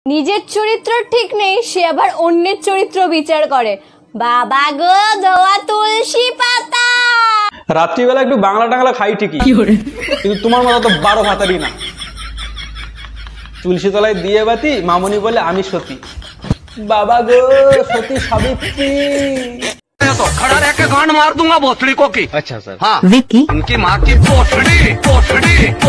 নিজের চরিত্র ঠিক নেই, সে আবার অন্যের চরিত্র বিচার করে। বাবা গো ধোয়া তুলসী পাতা। রাত্রিবেলা একটু বাংলা টাংলা খাই ঠিকই, কিন্তু তোমার মতো তো 12 ভাতারি না। তুলসী তলায় দিয়ে বাতি, মামনি বলে আমি সতী। बाबा गो सती सावित्री। तो खड़ा रह के गांड मार दूंगा भोसड़ी को की। अच्छा सर। हाँ विकी उनकी माँ की पोछड़ी पोछड़ी